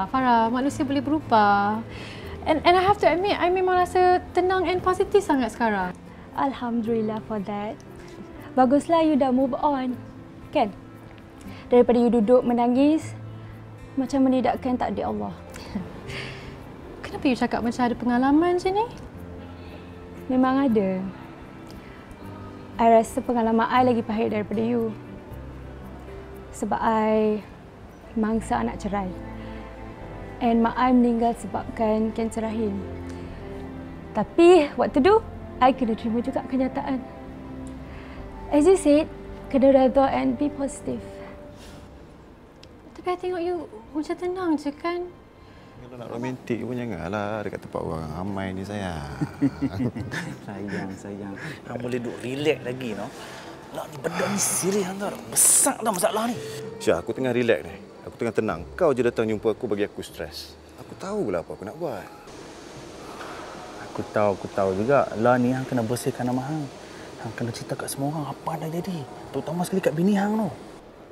Farah. Manusia boleh berubah. And I have to admit, I memang rasa tenang and positif sangat sekarang. Alhamdulillah for that. Baguslah you dah move on. Kan? Daripada you duduk menangis, macam menidakkan takdir Allah. Kenapa you cakap macam ada pengalaman macam ni? Memang ada. I rasa pengalaman I lagi pahit daripada you. Sebab I mangsa anak cerai. And mak I meninggal sebabkan kanser rahim. Tapi, what to do? I kena terima juga kenyataan. As you said, kena redha and be positive. Tapi I tengok you macam tenang je kan? Kalau nak romantik pun janganlah dekat tempat orang ramai ni sayang. Sayang. Hang boleh duduk relax lagi no. Nak ni benda ni serius hang tahu. Besar dah masalah ni. Syah, aku tengah relax ni. Aku tengah tenang. Kau je datang jumpa aku bagi aku stres. Aku tahulah apa aku nak buat. Aku tahu juga. Lah ni hang kena bersihkan nama hang. Hang kena cerita kat semua orang apa dah jadi. Terutama sekali kat bini hang tu.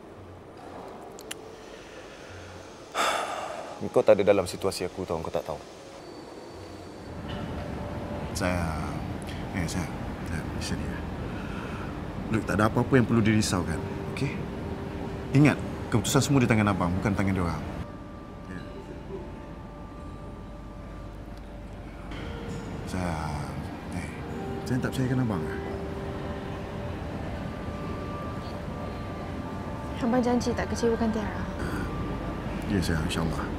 Kau tak ada dalam situasi aku tahu, kau tak tahu. Sayang. Sayang. Listen ya. Look, tak ada apa-apa yang perlu dirisaukan. Okey? Ingat, keputusan semua di tangan abang, bukan tangan dia orang. Ya. Sayang. Sayang tak percayakan abang ke? Abang janji tak kecewakan Tiara. Ya, sayang. InsyaAllah.